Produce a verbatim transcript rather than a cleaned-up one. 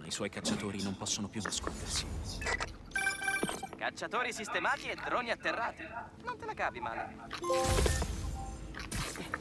I suoi cacciatori non possono più nascondersi. Cacciatori sistemati e droni atterrati. Non te la cavi male.